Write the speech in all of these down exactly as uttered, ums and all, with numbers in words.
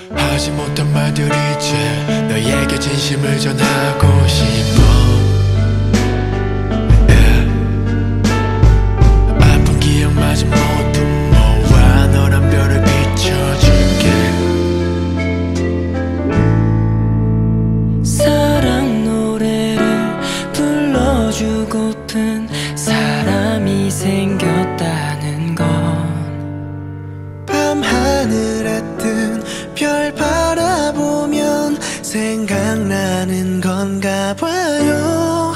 하지 못한 말들 이제 너에게 진심을 전하고 싶어. yeah. 아픈 기억마저 모두 모아 너란 별을 비춰줄게. 사랑 노래를 불러주고픈 사람이 생겼다는 건 밤하늘에 뜬 별 바라보면 생각나는 건가 봐요.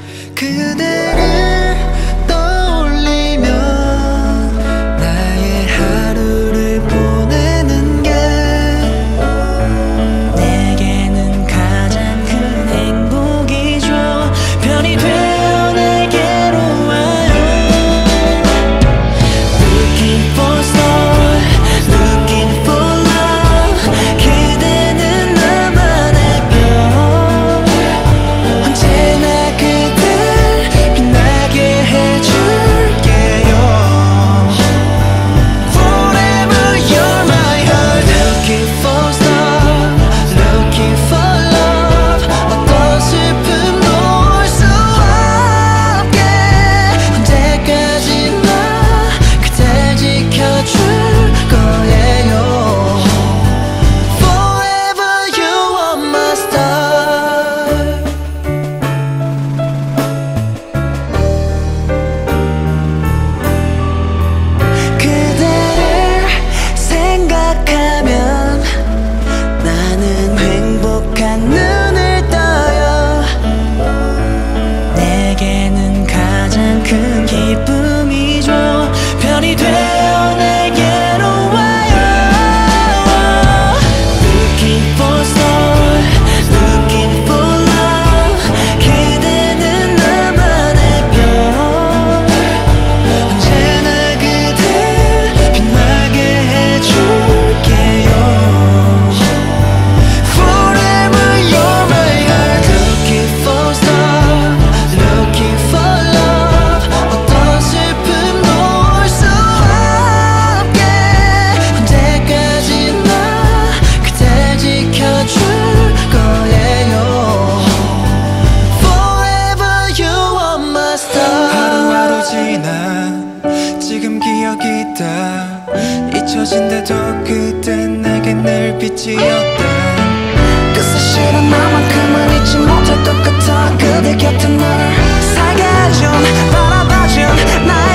그대를 떠올리면 나의 하루를 보내는 게 내게는 가장 큰 행복이죠. 별이 되어 내게로 와요. Looking for stars, looking for love. 그대는 나만의 별. 언제나 그댈 빛나게 해줄게요. Forever you're my heart. Looking for stars, looking for love. 어떤 슬픔도 올 수 없게 언제까지나 그댈 지켜줄 거예요. Forever you are my star. 그대를 생각하면 나는 행복한 눈을 떠요. 내게는 가장 큰 기쁨이죠. 별이 되어 내게로 와요. Looking for stars, looking for love. 그대는 나만의 별. 언제나 그댈 빛나게 해줄게요. Forever you're my heart. Looking for stars, looking for love. 어떤 슬픔도 올 수 없게 언제까지나 그댈 지켜줄 거예요. Forever you are my star. 하루하루 지나 지금 기억이 다 잊혀진데도 그땐 내게 늘 빛이었다. 그 사실은 나만큼은 잊지 못할 것 같아. 그대 곁에 널 살게 해준 바라봐준 나의